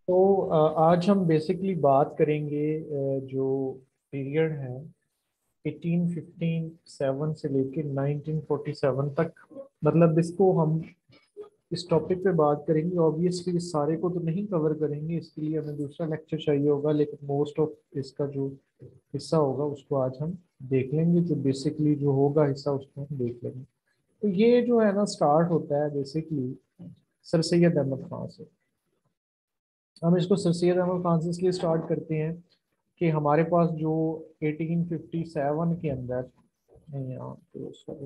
आज हम बेसिकली बात करेंगे जो पीरियड है 1857 से लेकर 1947 तक। मतलब इसको हम इस टॉपिक पे बात करेंगे। ऑब्वियसली इस सारे को तो नहीं कवर करेंगे, इसके लिए हमें दूसरा लेक्चर चाहिए होगा, लेकिन मोस्ट ऑफ इसका जो हिस्सा होगा उसको आज हम देख लेंगे। जो बेसिकली जो होगा हिस्सा उसको हम देख लेंगे। तो ये जो है ना स्टार्ट होता है बेसिकली सर सैयद अहमद खान से। हम इसको सर सैयद अहमद खान से इसलिए स्टार्ट करते हैं कि हमारे पास जो 1857 के अंदर, नहीं यहाँ तो सॉरी,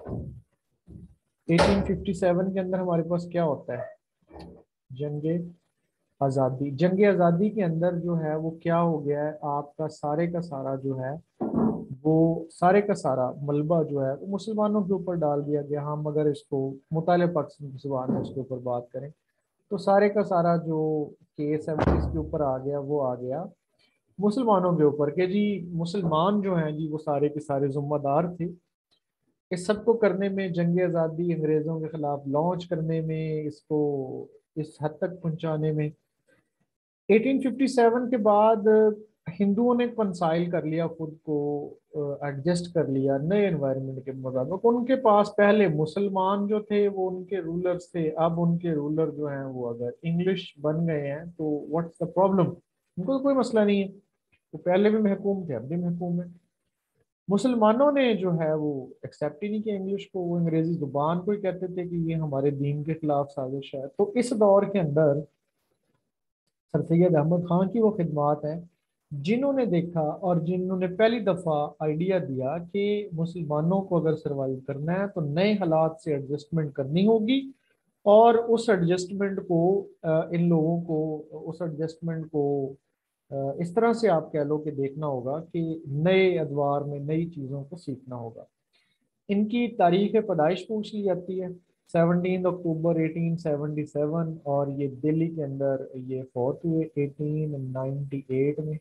1857 के अंदर हमारे पास क्या होता है, जंग आज़ादी। जंग आज़ादी के अंदर जो है वो क्या हो गया है, आपका सारे का सारा जो है वो सारे का सारा मलबा जो है वो मुसलमानों के ऊपर डाल दिया गया। हम अगर इसको मुताले पाकिस्तान की जुबान में इसके ऊपर बात करें तो सारे का सारा जो केस है वो इसके ऊपर आ गया, वो आ गया मुसलमानों के ऊपर कि जी मुसलमान जो हैं जी वो सारे के सारे जिम्मेदार थे इस सब को करने में, जंग आज़ादी अंग्रेज़ों के खिलाफ लॉन्च करने में, इसको इस हद तक पहुंचाने में। 1857 के बाद हिंदुओं ने कंसाइल कर लिया खुद को, एडजस्ट कर लिया नए एनवायरनमेंट के मुताबिक। उनके पास पहले मुसलमान जो थे वो उनके रूलर्स थे, अब उनके रूलर जो हैं वो अगर इंग्लिश बन गए हैं तो व्हाट्स द प्रॉब्लम, उनको तो कोई मसला नहीं है। वो पहले भी महकूम थे, अब भी महकूम है। मुसलमानों ने जो है वो एक्सेप्ट ही नहीं किया इंग्लिश को, वो अंग्रेजी जुबान को ही कहते थे कि ये हमारे दीन के खिलाफ साजिश है। तो इस दौर के अंदर सर सैयद अहमद खान की वो खिदमात हैं जिन्होंने देखा और जिन्होंने पहली दफ़ा आइडिया दिया कि मुसलमानों को अगर सरवाइव करना है तो नए हालात से एडजस्टमेंट करनी होगी। और उस एडजस्टमेंट को इन लोगों को उस एडजस्टमेंट को इस तरह से आप कह लो कि देखना होगा कि नए अदवार में नई चीज़ों को सीखना होगा। इनकी तारीख पैदाइश पूछ ली जाती है 17 अक्टूबर 1877, और ये दिल्ली के अंदर ये फौत हुए 1898 में।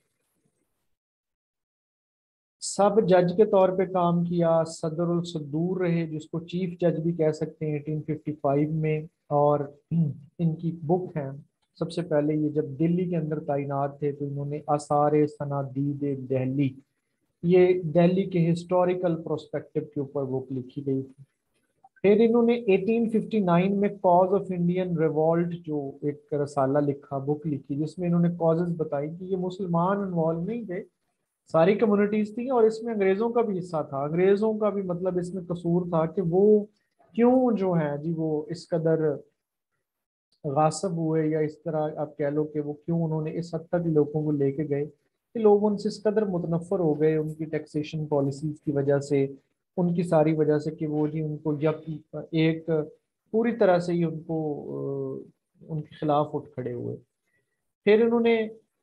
सब जज के तौर पे काम किया, सदरुल सदूर रहे जिसको चीफ जज भी कह सकते हैं 1855 में। और इनकी बुक है, सबसे पहले ये जब दिल्ली के अंदर तैनात थे तो इन्होंने आसार सनादीद दिल्ली, ये दिल्ली के हिस्टोरिकल प्रोस्पेक्टिव के ऊपर बुक लिखी गई थी। फिर इन्होंने 1859 में कॉज ऑफ इंडियन रिवॉल्ट जो एक रसाला लिखा, बुक लिखी, जिसमें इन्होंने कॉजेज बताई कि ये मुसलमान इन्वॉल्व नहीं थे, सारी कम्युनिटीज थी और इसमें अंग्रेजों का भी हिस्सा था। अंग्रेजों का भी मतलब इसमें कसूर था कि वो क्यों जो है जी वो इस कदर गासब हुए, या इस तरह आप कह लो कि वो क्यों उन्होंने इस हद तक लोगों को लेके गए कि लोग उनसे इस कदर मुतनफ़र हो गए उनकी टैक्सेशन पॉलिसीज की वजह से, उनकी सारी वजह से कि वो जी उनको जब एक पूरी तरह से ही उनको उनके खिलाफ उठ खड़े हुए। फिर इन्होंने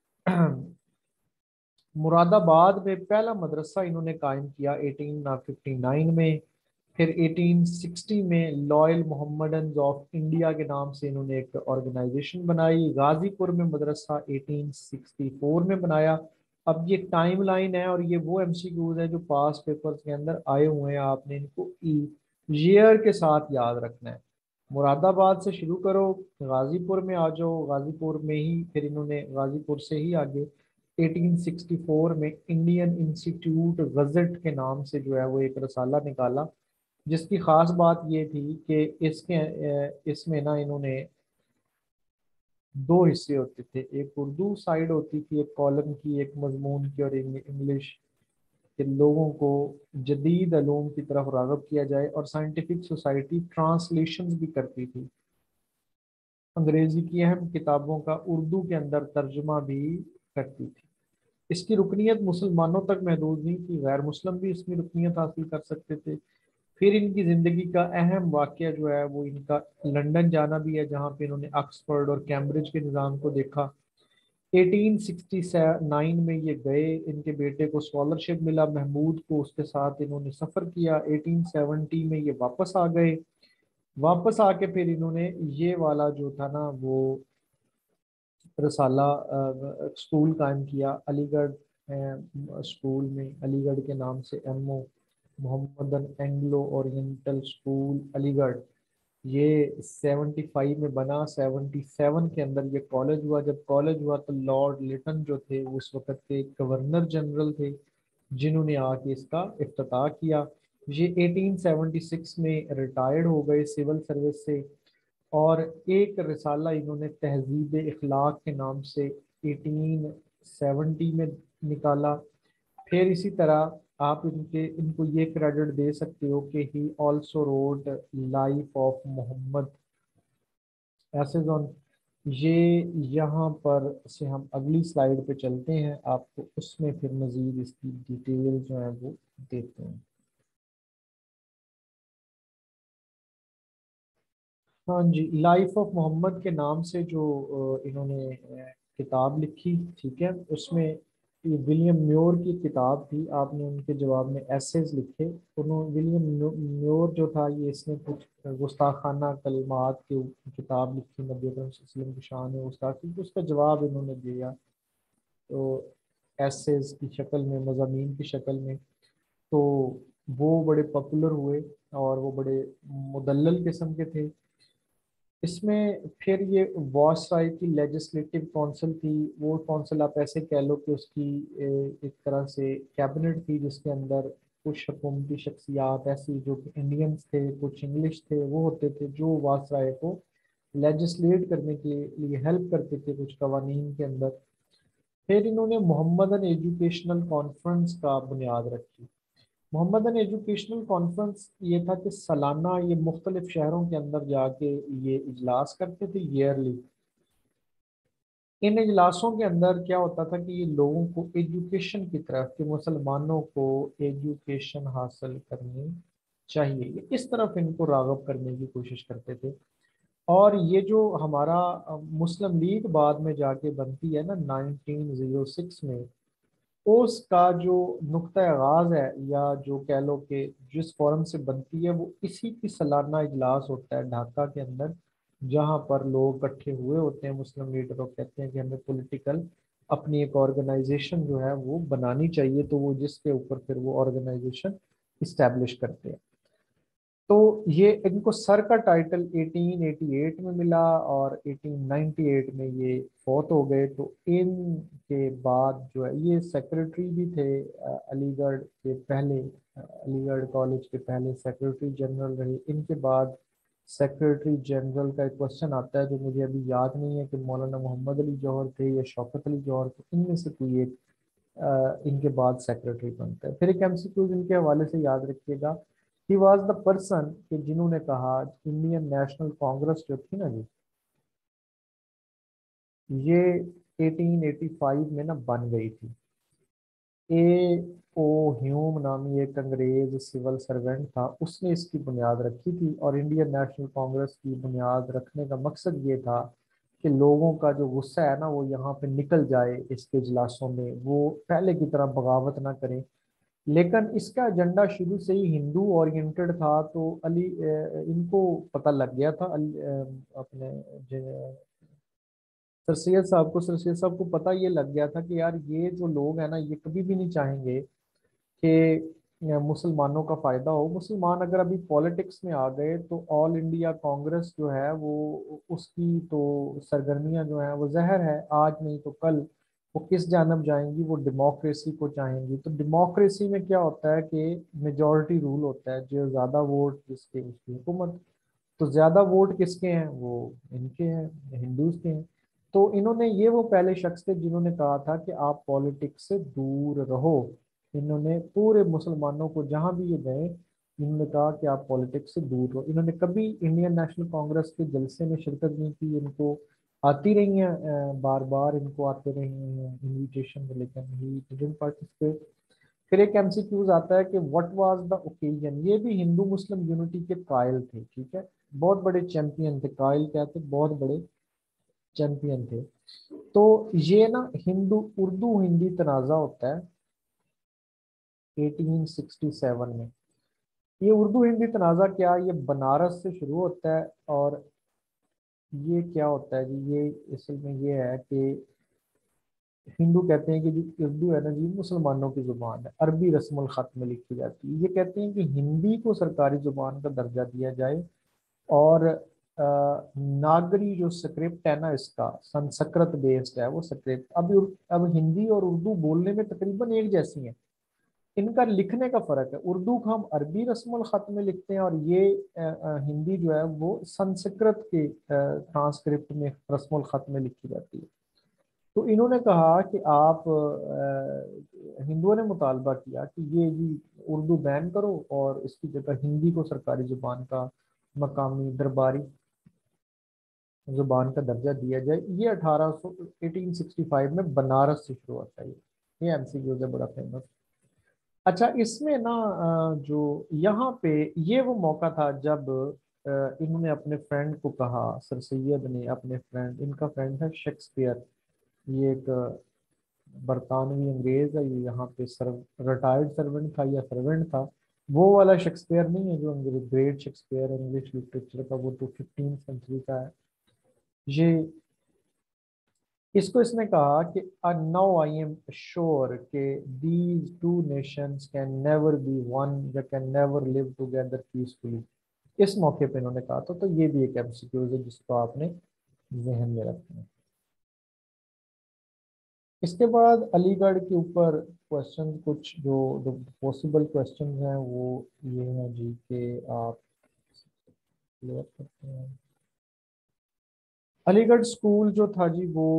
मुरादाबाद में पहला मदरसा इन्होंने कायम किया 1859 में। फिर 1860 में लॉयल मोहम्मदन ऑफ इंडिया के नाम से इन्होंने एक ऑर्गेनाइजेशन बनाई। गाजीपुर में मदरसा 1864 में बनाया। अब ये टाइम लाइन है और ये वो एमसीक्यूज है जो पास पेपर्स के अंदर आए हुए हैं, आपने इनको ईयर के साथ याद रखना है। मुरादाबाद से शुरू करो, गाजीपुर में आ जाओ, गाजीपुर में ही फिर इन्होंने गाजीपुर से ही आगे 1864 में इंडियन इंस्टीट्यूट गजट के नाम से जो है वो एक रसाला निकाला, जिसकी खास बात ये थी कि इसमें ना इन्होंने दो हिस्से होते थे, एक उर्दू साइड होती थी एक कॉलम की, एक मजमून की, और इंग्लिश के लोगों को जदीद अलूम की तरफ राग़ब किया जाए। और साइंटिफिक सोसाइटी ट्रांसलेशंस भी करती थी, अंग्रेजी की अहम किताबों का उर्दू के अंदर तर्जुमा भी करती थी। इसकी रुकनीत मुसलमानों तक महदूद नहीं थी, गैर मुस्लिम भी इसमें रुकनीत हासिल कर सकते थे। फिर इनकी ज़िंदगी का अहम वाक़या जो है वो इनका लंदन जाना भी है, जहाँ पे इन्होंने ऑक्सफोर्ड और कैम्ब्रिज के निज़ाम को देखा। 1869 में ये गए, इनके बेटे को स्कॉलरशिप मिला महमूद को, उसके साथ इन्होंने सफ़र किया। 1870 में ये वापस आ गए। वापस आके फिर इन्होंने ये वाला जो था ना वो रसाला स्कूल कायम किया अलीगढ़ स्कूल में, अलीगढ़ के नाम से, MO Mohammedan Anglo Oriental school Aligarh. ये 75 में बना, 77 के अंदर ये कॉलेज हुआ। जब कॉलेज हुआ तो लॉर्ड लिटन जो थे वो उस वक्त के गवर्नर जनरल थे, जिन्होंने आके इसका इफ्तिताह किया। ये 1876 में रिटायर्ड हो गए सिविल सर्विस से, और एक रिसाला इन्होंने तहजीब इखलाक के नाम से 1870 में निकाला। फिर इसी तरह आप इनको ये क्रेडिट दे सकते हो कि he also wrote life of Mohammad एसेजन। ये यहाँ पर से हम अगली स्लाइड पे चलते हैं, आपको उसमें फिर मजीद इसकी डिटेल जो है वो देते हैं। हाँ जी, लाइफ ऑफ मोहम्मद के नाम से जो इन्होंने किताब लिखी, ठीक है, उसमें ये विलियम म्योर की किताब थी। आपने उनके जवाब में एसेज लिखे। उन्होंने विलियम म्योर जो था, ये इसने कुछ गुस्ताखाना कलमात की किताब लिखी, नबी अकरम सल्लल्लाहु अलैहि वसल्लम की शान है गुस्ताखी, तो उसका जवाब इन्होंने दिया तो एसेज की शक्ल में, मज़ामीन की शक्ल में। तो वो बड़े पॉपुलर हुए और वो बड़े मुदल्लल किस्म के थे। इसमें फिर ये वॉसराय की लेजिस्लेटिव काउंसिल थी। वो काउंसिल आप ऐसे कह लो कि उसकी एक तरह से कैबिनेट थी, जिसके अंदर कुछ हुकूमती शख्सियात ऐसी जो कि इंडियंस थे, कुछ इंग्लिश थे, वो होते थे जो वासराय को लेजिस्लेट करने के लिए हेल्प करते थे कुछ कवानीन के अंदर। फिर इन्होंने मोहम्मदन एजुकेशनल कॉन्फ्रेंस का बुनियाद रखी। मोहम्मदन एजुकेशनल कॉन्फ्रेंस ये था कि सालाना ये मुख्तलिफ शहरों के अंदर जाके ये इजलास करते थे, ईयरली। इन इजलासों के अंदर क्या होता था कि ये लोगों को एजुकेशन की तरफ, कि मुसलमानों को एजुकेशन हासिल करनी चाहिए, ये इस तरफ इनको राग़ब करने की कोशिश करते थे। और ये जो हमारा मुस्लिम लीग बाद में जाके बनती है ना 1906 में, उसका जो नुक्ता आगाज है, या जो कह लो कि जिस फोरम से बनती है, वो इसी की सालाना इजलास होता है ढाका के अंदर, जहाँ पर लोग इकट्ठे हुए होते हैं मुस्लिम लीडर, और कहते हैं कि हमें पॉलिटिकल अपनी एक ऑर्गेनाइजेशन जो है वो बनानी चाहिए। तो वो जिसके ऊपर फिर वो ऑर्गेनाइजेशन इस्टेब्लिश करते हैं। तो ये इनको सर का टाइटल 1888 में मिला, और 1898 में ये फौत हो गए। तो इनके बाद जो है ये सेक्रेटरी भी थे अलीगढ़ के पहले, अलीगढ़ कॉलेज के पहले सेक्रेटरी जनरल रहे। इनके बाद सेक्रेटरी जनरल का एक क्वेश्चन आता है जो मुझे अभी याद नहीं है कि मौलाना मोहम्मद अली जौहर थे या शौकत अली जौहर थे, इनमें से कोई एक इनके बाद सेक्रेटरी बनता है। फिर एक एमसीक्यूज इनके हवाले से याद रखिएगा। ही वॉज द पर्सन कि जिन्होंने कहा इंडियन नेशनल कांग्रेस जो थी ना जी, ये 1885 में ना बन गई थी। ए ओ ह्यूम नामी एक अंग्रेज सिविल सर्वेंट था, उसने इसकी बुनियाद रखी थी। और इंडियन नेशनल कांग्रेस की बुनियाद रखने का मकसद ये था कि लोगों का जो गुस्सा है ना वो यहाँ पे निकल जाए, इसके इजलासों में वो पहले की तरह बगावत ना करें। लेकिन इसका एजेंडा शुरू से ही हिंदू ओरिएंटेड था। तो इनको पता लग गया था, अपने सर सैयद साहब को पता ये लग गया था कि यार ये जो लोग हैं ना, ये कभी भी नहीं चाहेंगे कि मुसलमानों का फायदा हो। मुसलमान अगर अभी पॉलिटिक्स में आ गए तो ऑल इंडिया कांग्रेस जो है वो, उसकी तो सरगर्मियां जो है वो जहर है, आज नहीं तो कल वो किस जानब जाएंगी, वो डेमोक्रेसी को चाहेंगी। तो डेमोक्रेसी में क्या होता है कि मेजॉरिटी रूल होता है, जो ज्यादा वोट जिसके उसकी हुकूमत। तो ज्यादा वोट किसके हैं, वो इनके हैं, हिंदूज के हैं। तो इन्होंने, ये वो पहले शख्स थे जिन्होंने कहा था कि आप पॉलिटिक्स से दूर रहो। इन्होंने पूरे मुसलमानों को जहां भी ये गए, इन्होंने कहा कि आप पॉलिटिक्स से दूर रहो। इन्होंने कभी इंडियन नेशनल कांग्रेस के जलसे में शिरकत नहीं की। इनको आती रही हैं, बार बार इनको आते रहे हैं इनविटेशन, लेकिन ही डिडंट पार्टिसिपेट। फिर एक एमसीक्यूज आता है कि व्हाट वाज द ओकेजन। ये भी हिंदू मुस्लिम यूनिटी के कायल थे, ठीक है, बहुत बड़े चैंपियन थे। कायल क्या थे, बहुत बड़े चैंपियन थे। तो ये ना हिंदू उर्दू हिंदी तनाज़ा होता है 1867 में। ये उर्दू हिंदी तनाज़ा क्या, ये बनारस से शुरू होता है। और ये क्या होता है जी, ये असल में ये है कि हिंदू कहते हैं कि जो उर्दू है ना जी, मुसलमानों की जुबान है, अरबी रस्मुल खत में लिखी जाती है। ये कहते हैं कि हिंदी को सरकारी जुबान का दर्जा दिया जाए, और नागरी जो स्क्रिप्ट है ना, इसका संस्कृत बेस्ड है वो स्क्रिप्ट। अब हिंदी और उर्दू बोलने में तकरीबन एक जैसी है, इनका लिखने का फर्क है। उर्दू को हम अरबी रस्मुल खत में लिखते हैं, और ये हिंदी जो है वो संस्कृत के ट्रांसक्रिप्ट में रस्मुल खत में लिखी जाती है। तो इन्होंने कहा कि आप हिंदुओं ने मुतालबा किया कि ये जी उर्दू बैन करो और इसकी जगह हिंदी को सरकारी जुबान का, मकामी दरबारी जुबान का दर्जा दिया जाए। ये 1865 में बनारस से शुरू होता है। ये एमसीक्यू है बड़ा फेमस। अच्छा, इसमें ना जो यहाँ पे ये वो मौका था जब इन्होंने अपने फ्रेंड को कहा, सर सैयद ने अपने फ्रेंड, इनका फ्रेंड है शेक्सपियर, ये एक बरतानवी अंग्रेज है, ये यहाँ पे रिटायर्ड सर्वेंट था या सर्वेंट था। वो वाला शेक्सपियर नहीं है जो ग्रेट शेक्सपियर इंग्लिश लिटरेचर का, वो तो 15th सेंचुरी का है ये। इसको इसने कहा कि नाउ आई एम श्योर कि these two nations can never be one, they can never live together peacefully. इस मौके पे इन्होंने कहा था। तो ये भी एक एमसीक्यू है जिसको आपने जहन में रखना है। इसके बाद अलीगढ़ के ऊपर क्वेश्चन, कुछ जो पॉसिबल क्वेश्चन हैं वो ये हैं जी कि आप क्लियर करते हैं। अलीगढ़ स्कूल जो था जी वो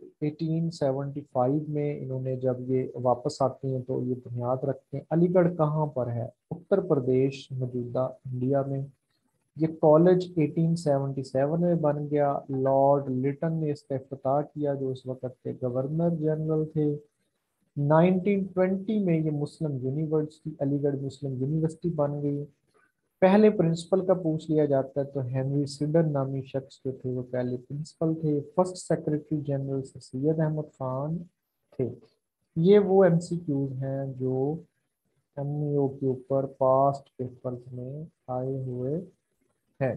1875 में इन्होंने, जब ये वापस आते हैं तो ये बुनियाद रखते हैं। अलीगढ़ कहाँ पर है? उत्तर प्रदेश, मौजूदा इंडिया में। ये कॉलेज 1877 में बन गया। लॉर्ड लिटन ने इसका इफ्तिताह किया, जो उस वक्त के गवर्नर जनरल थे। 1920 में ये Muslim university, Aligarh Muslim university बन गई। पहले प्रिंसिपल का पूछ लिया जाता है तो हेनरी सिडन नामी शख्स जो थे वो पहले प्रिंसिपल थे। First secretary general sir Syed Ahmed Khan थे। ये वो एमसीक्यूज हैं जो एमईओ के ऊपर पास्ट पेपर्स में आए हुए हैं।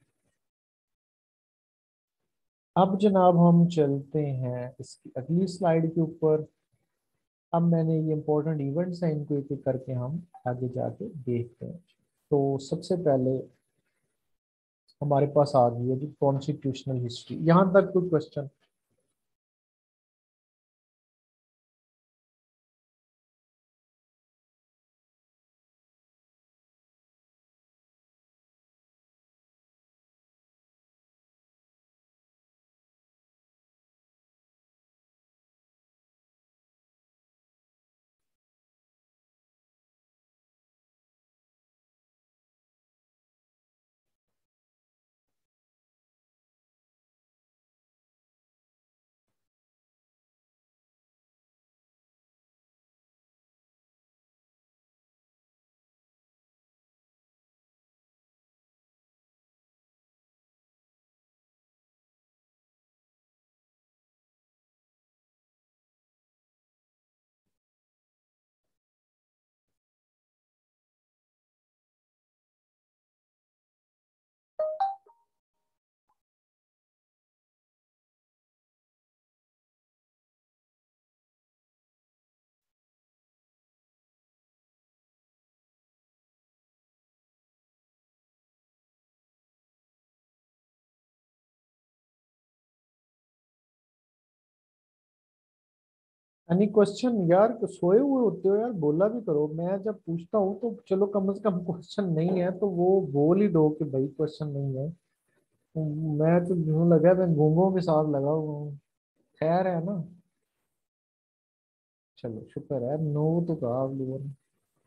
अब जनाब हम चलते हैं इसकी अगली स्लाइड के ऊपर। अब मैंने ये इंपॉर्टेंट इवेंट्स हैं, इनको एक एक करके हम आगे जाके देखते हैं। तो सबसे पहले हमारे पास आ गई है जी कॉन्स्टिट्यूशनल हिस्ट्री। यहाँ तक कोई क्वेश्चन? एनी क्वेश्चन यार? सोए हुए होते हो यार, बोला भी करो। मैं जब पूछता हूँ तो चलो कम से कम क्वेश्चन नहीं है तो वो बोल ही दो कि भाई क्वेश्चन नहीं है। मैं तो यूं लगा मैं गूंगों के साथ लगा हुआ हूँ। खैर है ना, चलो शुक्र है, नो तो कहा आप लोगों ने।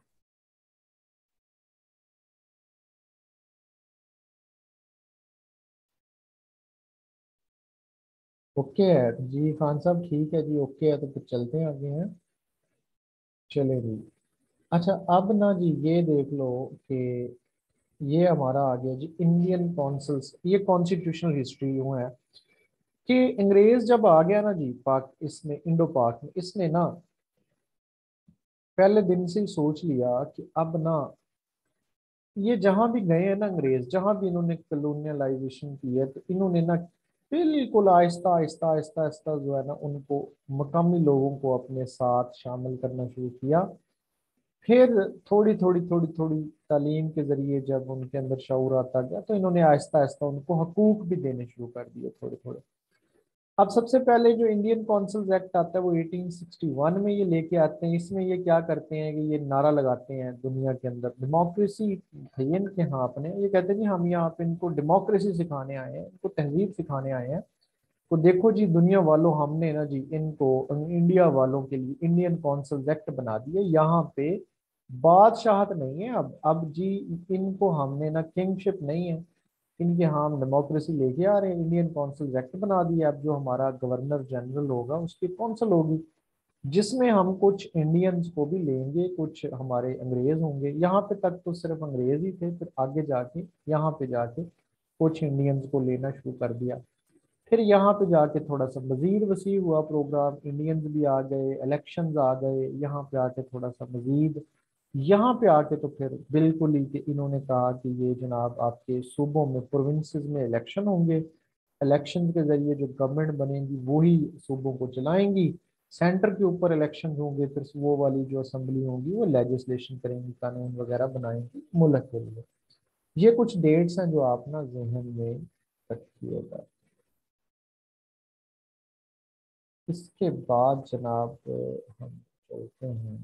ओके है जी खान साहब, ठीक है जी, ओके है तो फिर चलते हैं आगे हैं। चले जी। अच्छा, अब ना जी ये देख लो कि ये हमारा आ गया जी इंडियन कौंसल्स। ये कॉन्स्टिट्यूशनल हिस्ट्री यूं है कि अंग्रेज जब आ गया ना जी पाक, इसमें इंडो पाक में, इसने ना पहले दिन से ही सोच लिया कि अब ना ये जहां भी गए हैं ना अंग्रेज, जहां भी इन्होंने कलोनियलाइजेशन की है, तो इन्होंने ना बिल्कुल आहिस्ता आहिस्ता आहिस्ता आहिस्ता जो है ना उनको, मकामी लोगों को अपने साथ शामिल करना शुरू किया। फिर थोड़ी थोड़ी थोड़ी थोड़ी तालीम के जरिए जब उनके अंदर शऊर आता गया तो इन्होंने आहिस्ता आहिस्ता उनको हकूक भी देने शुरू कर दिए थोड़े थोड़े। अब सबसे पहले जो इंडियन कौंसल्स एक्ट आता है वो 1861 में ये लेके आते हैं। इसमें ये क्या करते हैं कि ये नारा लगाते हैं दुनिया के अंदर डेमोक्रेसी है ये इनके यहाँ अपने, ये कहते हैं जी हम यहाँ पे इनको डेमोक्रेसी सिखाने आए हैं, इनको तहजीब सिखाने आए हैं। तो देखो जी दुनिया वालों, हमने ना जी इनको इंडिया वालों के लिए इंडियन कौंसल्स एक्ट बना दिए। यहाँ पे बादशाहत नहीं है, अब जी इनको हमने ना किंगशिप नहीं है, इनके यहाँ हम डेमोक्रेसी लेके आ रहे हैं, इंडियन कौंसिल एक्ट बना दिया। अब जो हमारा गवर्नर जनरल होगा उसकी कौंसिल होगी, जिसमें हम कुछ इंडियंस को भी लेंगे, कुछ हमारे अंग्रेज होंगे। यहाँ पे तक तो सिर्फ अंग्रेज ही थे, फिर आगे जाके यहाँ पे जाके कुछ इंडियंस को लेना शुरू कर दिया। फिर यहाँ पे जाके थोड़ा सा मजीद वसी हुआ प्रोग्राम, इंडियंस भी आ गए, इलेक्शंस आ गए, यहाँ पे आके थोड़ा सा मजीद, यहाँ पे आके तो फिर बिल्कुल ही कि इन्होंने कहा कि ये जनाब आपके सूबों में प्रोविंसेस में इलेक्शन होंगे, इलेक्शन के जरिए जो गवर्नमेंट बनेगी वही सूबों को चलाएंगी, सेंटर के ऊपर इलेक्शन होंगे, फिर वो वाली जो असेंबली होगी वो लेजिस्लेशन करेंगी, कानून वगैरह बनाएंगी मुल्क के लिए। ये कुछ डेट्स हैं जो आप ना जहन में रखिएगा। इसके बाद जनाब हम चलते हैं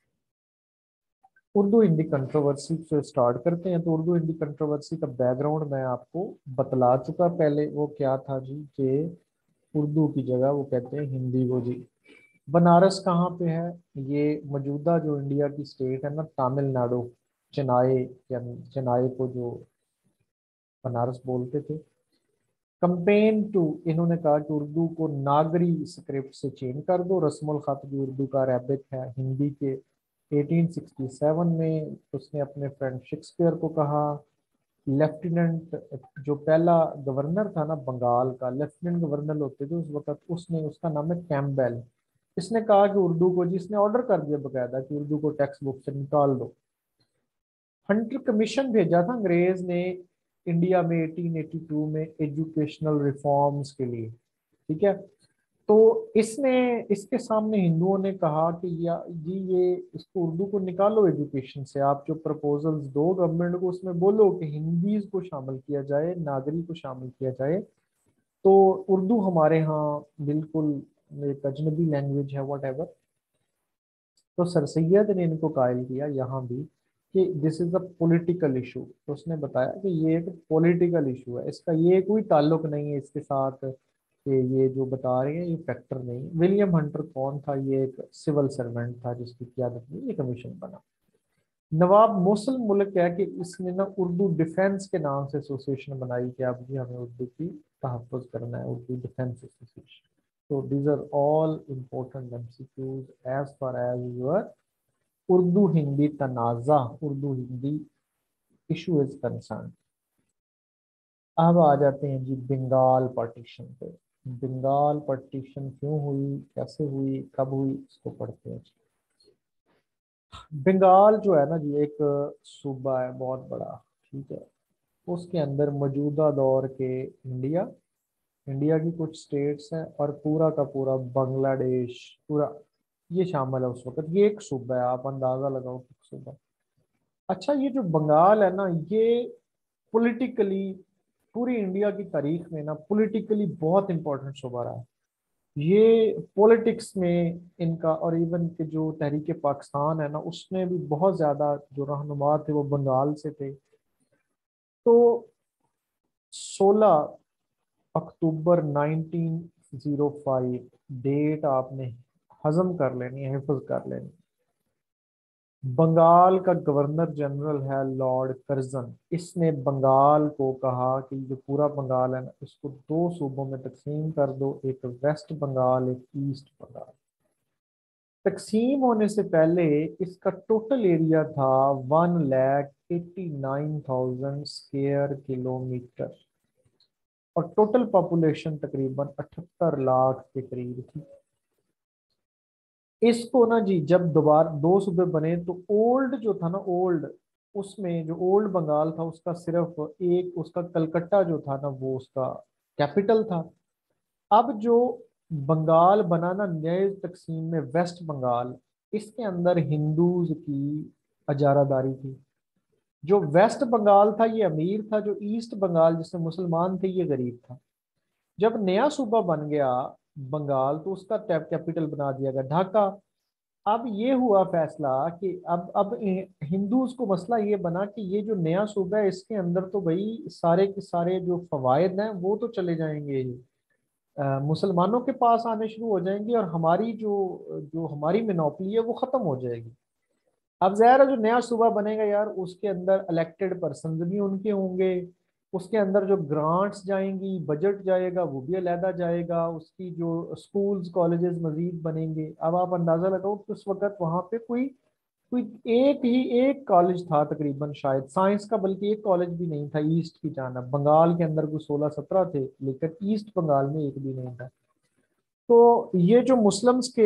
उर्दू हिंदी कंट्रोवर्सी से स्टार्ट करते हैं। तो उर्दू हिंदी कंट्रोवर्सी का बैकग्राउंड मैं आपको बतला चुका पहले, वो क्या था जी कि उर्दू की जगह वो कहते हैं हिंदी को जी। बनारस कहाँ पे है? ये मौजूदा जो इंडिया की स्टेट है ना तमिलनाडु, चेन्नई चेन्नई को जो बनारस बोलते थे। कंपेन टू, इन्होंने कहा कि उर्दू को नागरी स्क्रिप्ट से चेंज कर दो। रस्मुल खत भी उर्दू का अरेबिक है हिंदी के। 1867 में उसने अपने फ्रेंड शेक्सपियर को कहा। लेफ्टिनेंट, जो पहला गवर्नर था ना बंगाल का, लेफ्टिनेंट गवर्नर होते थे उस वक्त, उसने, उसका नाम है कैम्पबेल। इसने कहा कि उर्दू को, जिसने ऑर्डर कर दिया बकायदा कि उर्दू को टेक्स्ट बुक से निकाल दो। हंटर कमीशन भेजा था अंग्रेज ने इंडिया में 1882 में एजुकेशनल रिफॉर्म्स के लिए, ठीक है। तो इसने, इसके सामने हिंदुओं ने कहा कि या जी ये इसको उर्दू को निकालो एजुकेशन से, आप जो प्रपोजल्स दो गवर्नमेंट को उसमें बोलो कि हिंदी को शामिल किया जाए, नागरी को शामिल किया जाए। तो उर्दू हमारे यहाँ बिल्कुल एक अजनबी लैंग्वेज है वट एवर। तो सर सैयद ने इनको कायल किया यहाँ भी कि this is a political issue. तो उसने बताया कि ये एक पॉलिटिकल इशू है, इसका ये कोई ताल्लुक नहीं है इसके साथ कि ये जो बता रहे हैं ये फैक्टर नहीं। विलियम हंटर कौन था? ये एक सिविल सर्वेंट था जिसकी क़यादत में ये कमीशन बना। नवाब मोसल मुल्क है कि इसने ना उर्दू डिफेंस के नाम से एसोसिएशन बनाई कि अब भी हमें उर्दू की तहफ़्फ़ुज़ करना है, Urdu defence association. So these are all important MCQs as far as your Urdu Hindi तनाज़ा, Urdu Hindi issue is concern. अब आ जाते हैं जी बंगाल पार्टीशन पे। बंगाल पार्टीशन क्यों हुई, कैसे हुई, कब हुई, इसको पढ़ते हैं। बंगाल जो है ना जी एक सूबा है बहुत बड़ा, ठीक है। उसके अंदर मौजूदा दौर के इंडिया, इंडिया की कुछ स्टेट्स हैं और पूरा का पूरा बांग्लादेश, पूरा ये शामिल है उस वक्त। ये एक सूबा है, आप अंदाजा लगाओ कि सूबा। अच्छा ये जो बंगाल है ना ये पॉलिटिकली पूरी इंडिया की तारीख में ना पॉलिटिकली बहुत इंपॉर्टेंट सूबा रहा है। ये पॉलिटिक्स में इनका, और इवन के जो तहरीक पाकिस्तान है ना उसमें भी बहुत ज्यादा जो रहनुमा थे वो बंगाल से थे। तो 16 अक्टूबर 1905 डेट आपने हजम कर लेनी है, हिफ्ज कर लेनी। बंगाल का गवर्नर जनरल है लॉर्ड कर्जन। इसने बंगाल को कहा कि जो पूरा बंगाल है ना इसको दो सूबों में तकसीम कर दो, एक वेस्ट बंगाल, एक ईस्ट बंगाल। तकसीम होने से पहले इसका टोटल एरिया था 1,89,000 स्क्वायर किलोमीटर और टोटल पॉपुलेशन तकरीबन 78 लाख के करीब थी। इसको ना जी जब दोबारा दो सूबे बने तो ओल्ड जो था ना, ओल्ड, उसमें जो ओल्ड बंगाल था उसका सिर्फ एक, उसका कलकत्ता जो था ना वो उसका कैपिटल था। अब जो बंगाल बना ना नए तकसीम में, वेस्ट बंगाल, इसके अंदर हिंदूज की अजारादारी थी। जो वेस्ट बंगाल था ये अमीर था, जो ईस्ट बंगाल जिसमें मुसलमान थे ये गरीब था। जब नया सूबा बन गया बंगाल, तो उसका कैपिटल बना दिया गया ढाका। अब ये हुआ फैसला कि अब हिंदूज को मसला ये बना कि ये जो नया सूबा है इसके अंदर तो भाई सारे के सारे जो फवायद हैं वो तो चले जाएंगे, मुसलमानों के पास आने शुरू हो जाएंगे, और हमारी जो जो हमारी मिनोपली है वो खत्म हो जाएगी। अब ज़ाहिर है जो नया सूबा बनेगा यार उसके अंदर इलेक्टेड पर्सन भी उनके होंगे, उसके अंदर जो ग्रांट्स जाएंगी, बजट जाएगा वो भी अलहदा जाएगा, उसकी जो स्कूल्स कॉलेजेस मजीद बनेंगे। अब आप अंदाजा लगाओ कि उस वक्त वहां पे कोई कोई एक कॉलेज था तकरीबन, शायद साइंस का, बल्कि एक कॉलेज भी नहीं था ईस्ट की जानब। बंगाल के अंदर कोई 16-17 थे, लेकिन ईस्ट बंगाल में एक भी नहीं था। तो ये जो मुस्लिम्स के।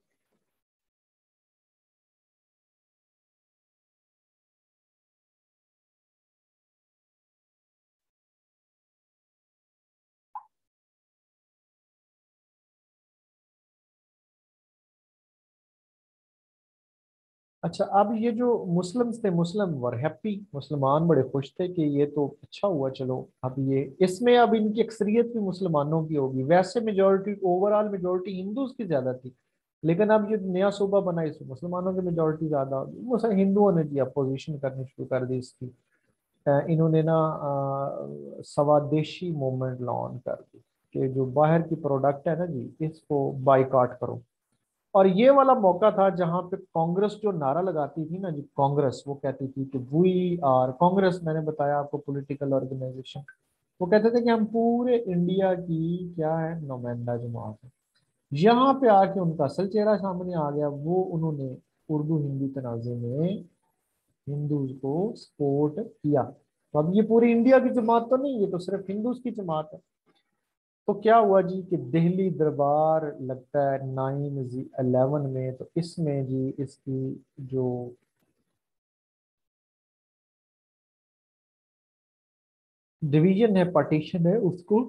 अच्छा, अब ये जो मुस्लिम्स थे, मुस्लिम वर हैप्पी, मुसलमान बड़े खुश थे कि ये तो अच्छा हुआ, चलो अब ये इसमें अब इनकी अक्सरियत भी मुसलमानों की होगी। वैसे मेजोरिटी, ओवरऑल मेजोरिटी हिंदूज की ज्यादा थी, लेकिन अब ये नया सूबा बना इसमें मुसलमानों की मेजोरिटी ज्यादा होगी। हिंदुओं ने जी अपोजिशन करनी शुरू कर दी इसकी। इन्होंने ना स्वदेशी मूवमेंट लॉन्च कर दी कि जो बाहर की प्रोडक्ट है ना जी इसको बाइकआउट करो। और ये वाला मौका था जहां पे कांग्रेस जो नारा लगाती थी ना जी, कांग्रेस वो कहती थी कि वी आर कांग्रेस, मैंने बताया आपको पॉलिटिकल ऑर्गेनाइजेशन। वो कहते थे कि हम पूरे इंडिया की क्या है, नुमाइंदा जमात है। यहाँ पे आके उनका असल चेहरा सामने आ गया। वो उन्होंने उर्दू हिंदी तनाजे में हिंदूज को सपोर्ट किया। तो अब ये पूरी इंडिया की जमात तो नहीं, ये तो सिर्फ हिंदूज की जमात है। तो क्या हुआ जी कि दिल्ली दरबार लगता है 9/11 में, तो इसमें जी इसकी जो डिवीजन है, पार्टीशन है, उसको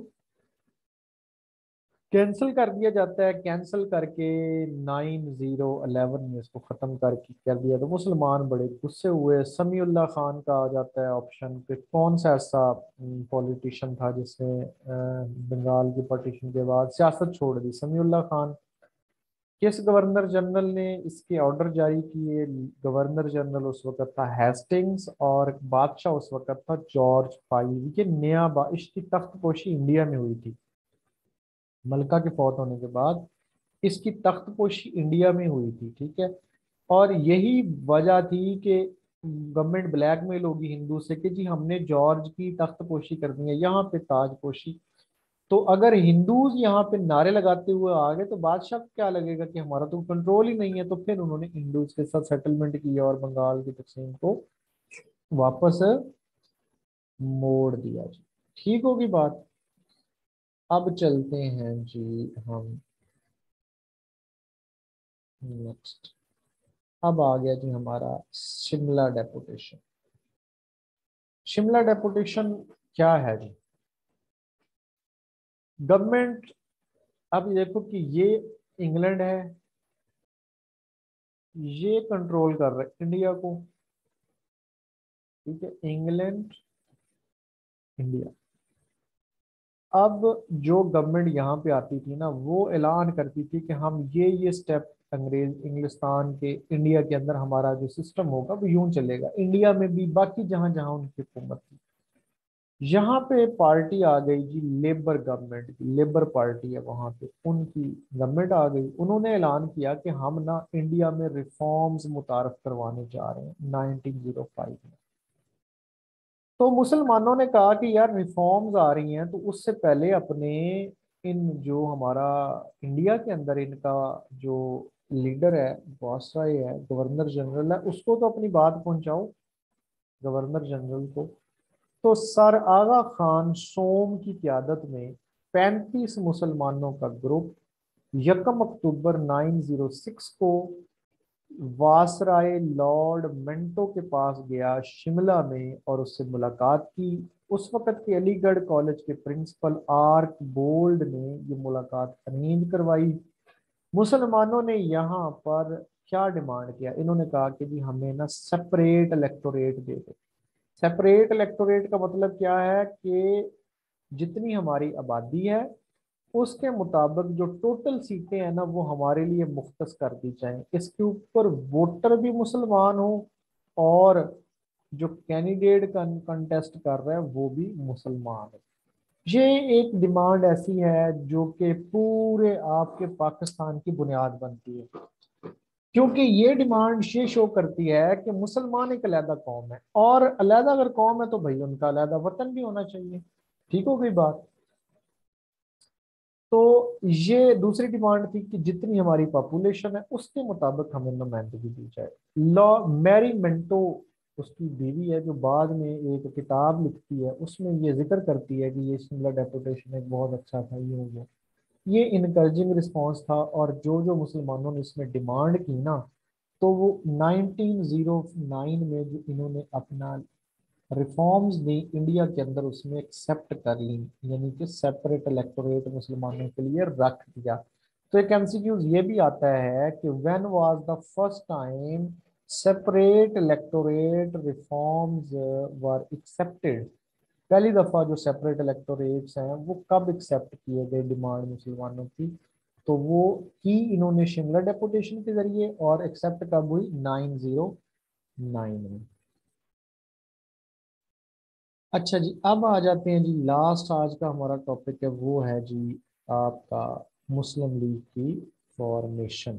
कैंसिल कर दिया जाता है। कैंसिल करके 9/11 में इसको खत्म करके कर दिया। तो मुसलमान बड़े गुस्से हुए। समीउल्लाह खान का आ जाता है ऑप्शन कि कौन सा ऐसा पॉलिटिशियन था जिसने बंगाल की पार्टीशन के बाद सियासत छोड़ दी। समीउल्लाह खान। किस गवर्नर जनरल ने इसके ऑर्डर जारी किए? गवर्नर जनरल उस वक्त था हेस्टिंग्स, और बादशाह उस वक्त था जॉर्ज 5। ये इसकी तख्तपोशी इंडिया में हुई थी। मलका के फौत होने के बाद इसकी तख्तपोशी इंडिया में हुई थी, ठीक है। और यही वजह थी कि गवर्नमेंट ब्लैकमेल होगी हिंदू से कि जी हमने जॉर्ज की तख्तपोशी करनी है, यहाँ पे ताजपोशी। तो अगर हिंदूज यहाँ पे नारे लगाते हुए आ गए तो बादशाह को क्या लगेगा कि हमारा तो कंट्रोल ही नहीं है। तो फिर उन्होंने हिंदूज के साथ सेटलमेंट किया और बंगाल की तकसीम को वापस मोड़ दिया जी। ठीक होगी बात। अब चलते हैं जी हम नेक्स्ट। अब आ गया जी हमारा शिमला डेपुटेशन। शिमला डेपुटेशन क्या है जी? गवर्नमेंट, अब देखो कि ये इंग्लैंड है, ये कंट्रोल कर रहा है इंडिया को, ठीक है, इंग्लैंड, इंडिया। अब जो गवर्नमेंट यहाँ पे आती थी ना वो ऐलान करती थी कि हम ये स्टेप, अंग्रेज इंग्लिस्तान के इंडिया के अंदर हमारा जो सिस्टम होगा वो यूं चलेगा, इंडिया में भी बाकी जहां जहां उनकी हुकूमत थी। यहाँ पे पार्टी आ गई जी लेबर गवर्नमेंट की, लेबर पार्टी है वहां पे, उनकी गवर्नमेंट आ गई। उन्होंने ऐलान किया कि हम ना इंडिया में रिफॉर्म्स मुतारफ करवाने जा रहे हैं 1905 में। तो मुसलमानों ने कहा कि यार रिफॉर्म्स आ रही हैं तो उससे पहले अपने इन जो हमारा इंडिया के अंदर इनका जो लीडर है, वायसराय है, गवर्नर जनरल है, उसको तो अपनी बात पहुंचाओ, गवर्नर जनरल को। तो सर आगा खान सोम की क्यादत में 35 मुसलमानों का ग्रुप 1 अक्टूबर 906 को वासराय लॉर्ड मिंटो के पास गया शिमला में और उससे मुलाकात की। उस वक्त के अलीगढ़ कॉलेज के प्रिंसिपल आर्क बोल्ड ने ये मुलाकात अरेंज करवाई। मुसलमानों ने यहाँ पर क्या डिमांड किया? इन्होंने कहा कि जी हमें ना सेपरेट इलेक्टोरेट दे दो। सेपरेट इलेक्टोरेट का मतलब क्या है कि जितनी हमारी आबादी है उसके मुताबिक जो टोटल सीटें हैं ना वो हमारे लिए मुख्तस कर दी जाएं, इसके ऊपर वोटर भी मुसलमान हो और जो कैंडिडेट कंटेस्ट कर रहा है वो भी मुसलमान है। ये एक डिमांड ऐसी है जो कि पूरे आपके पाकिस्तान की बुनियाद बनती है, क्योंकि ये डिमांड ये शो करती है कि मुसलमान एक अलहदा कौम है, और अलहदा अगर कौम है तो भाई उनका अलहदा वतन भी होना चाहिए। ठीक हो गई बात। तो ये दूसरी डिमांड थी कि जितनी हमारी पॉपुलेशन है उसके मुताबिक हमें नुमाइंदगी दी जाए। लॉ मैरी मिंटो उसकी बीवी है, जो बाद में एक किताब लिखती है उसमें ये जिक्र करती है कि ये शिमला डेपुटेशन एक बहुत अच्छा था, ये हो गया। ये इनकरेजिंग रिस्पांस था, और जो जो मुसलमानों ने इसमें डिमांड की ना, तो वो 1909 में जो इन्होंने अपना रिफॉर्म्स दी इंडिया के अंदर उसमें एक्सेप्ट कर ली, यानी कि सेपरेट इलेक्टोरेट मुसलमानों के लिए रख दिया। तो एक एमसीक्यूज ये भी आता है कि when was the first time separate electorate reforms were accepted. पहली दफा जो सेपरेट इलेक्टोरेट्स हैं वो कब एक्सेप्ट किए गए डिमांड मुसलमानों की, तो वो की इन्होंने शिमला डेपुटेशन के जरिए, और एक्सेप्ट कब हुई 909 में। अच्छा जी, अब आ जाते हैं जी, लास्ट आज का हमारा टॉपिक है वो है जी आपका मुस्लिम लीग की फॉर्मेशन।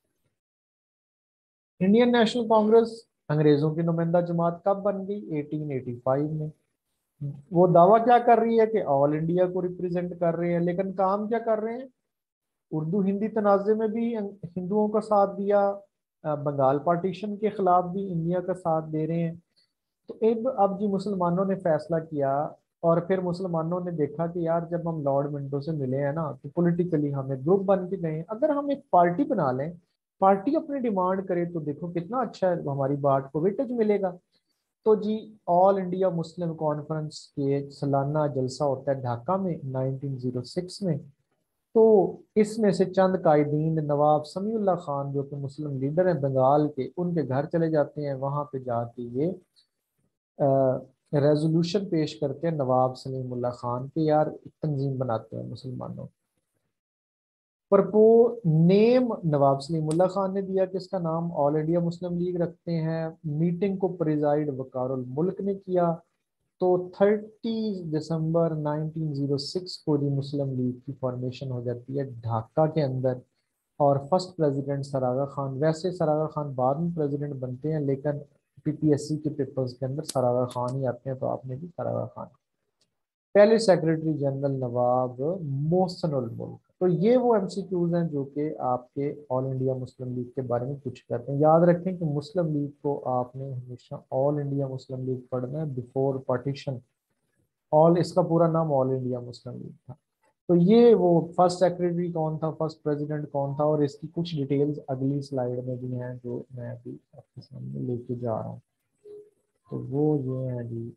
इंडियन नेशनल कांग्रेस अंग्रेजों की नुमाइंदा जमात कब बन गई? 1885 में। वो दावा क्या कर रही है कि ऑल इंडिया को रिप्रेजेंट कर रहे हैं, लेकिन काम क्या कर रहे हैं? उर्दू हिंदी तनाज़े में भी हिंदुओं का साथ दिया, बंगाल पार्टीशन के खिलाफ भी इंडिया का साथ दे रहे हैं। तो एक अब जी मुसलमानों ने फैसला किया, और फिर मुसलमानों ने देखा कि यार जब हम लॉर्ड मिंटो से मिले हैं ना, तो पॉलिटिकली हमें ग्रुप बन के गए, अगर हम एक पार्टी बना लें, पार्टी अपनी डिमांड करे, तो देखो कितना अच्छा है, हमारी बात को वेटेज मिलेगा। तो जी ऑल इंडिया मुस्लिम कॉन्फ्रेंस के सालाना जलसा होता है ढाका में 1906 में। तो इसमें से चंद कायदीन नवाब समीउल्लाह खान जो कि मुस्लिम लीडर हैं बंगाल के, उनके घर चले जाते हैं, वहां पे जाके ये रेजोल्यूशन पेश करते हैं नवाब सलीमुल्लाह खान के, यार तंजीम बनाते हैं मुसलमानों। पर वो नेम नवाब सलीमुल्लाह खान ने दिया कि इसका नाम ऑल इंडिया मुस्लिम लीग रखते हैं। मीटिंग को प्रिजाइड वकारुल मुल्क ने किया। तो 30 दिसंबर 1906 को जी मुस्लिम लीग की फॉर्मेशन हो जाती है ढाका के अंदर। और फर्स्ट प्रेसिडेंट सरागा खान, वैसे सरागा खान बाद में प्रेसिडेंट बनते हैं, लेकिन पीपीएससी के पेपर्स के अंदर सरागा खान ही आते हैं, तो आपने भी सरागा खान। पहले सेक्रेटरी जनरल नवाब मोहसिनुल मुल्क। तो ये वो एमसीक्यूज हैं जो कि आपके ऑल इंडिया मुस्लिम लीग के बारे में पूछ करते हैं। याद रखें कि मुस्लिम लीग को आपने हमेशा ऑल इंडिया मुस्लिम लीग पढ़ना है बिफोर पार्टीशन। ऑल इसका पूरा नाम ऑल इंडिया मुस्लिम लीग था। तो ये वो फर्स्ट सेक्रेटरी कौन था, फर्स्ट प्रेसिडेंट कौन था, और इसकी कुछ डिटेल्स अगली स्लाइड में भी हैं जो मैं अभी आपके सामने लेके जा रहा हूँ। तो वो ये है जी।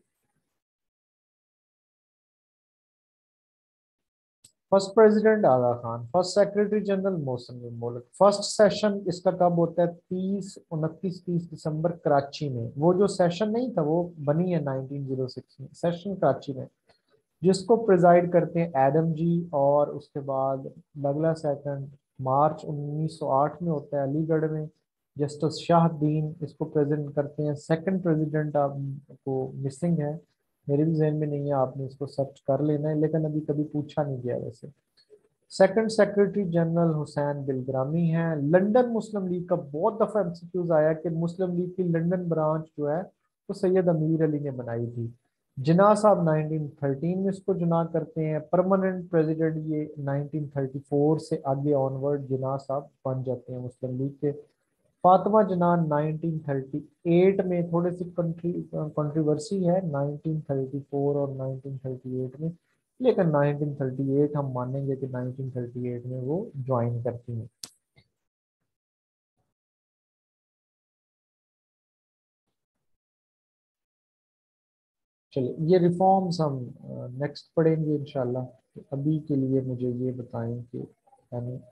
First president Aga Khan, first secretary general Mohsin Mulk. First session इसका कब होता है? 30 कराची में। वो जो सेशन नहीं था वो बनी है 1906 में, सेशन कराची में, जिसको प्रिजाइड करते हैं एडम जी। और उसके बाद अगला सेकंड मार्च 1908 में होता है अलीगढ़ में, जस्टिस शाहद्दीन इसको प्रेजेंट करते हैं। सेकंड प्रेसिडेंट आपको मिसिंग है, मेरे भी जहन में नहीं है, आपने इसको सर्च कर लेना है, लेकिन अभी कभी पूछा नहीं गया वैसे। Second secretary general Hussain Bilgrami हैं। लंदन मुस्लिम लीग का बहुत दफा एमसीक्यूज आया कि मुस्लिम लीग की लंदन ब्रांच जो है वो सैयद अमीर अली ने बनाई थी। जिना साहब 1913 में इसको जुना करते हैं। परमानेंट प्रेसिडेंट ये 1934 से आगे ऑनवर्ड जिना साहब बन जाते हैं मुस्लिम लीग के। फातिमा जिना 1938 में, थोड़ी सी कंट्रोवर्सी है 1934 और 1938 में, लेकिन 1938 हम मानेंगे कि 1938 में वो ज्वाइन करती हैं। चलिए ये रिफॉर्म्स हम नेक्स्ट पढ़ेंगे इंशाल्लाह। अभी के लिए मुझे ये बताएं कि यानी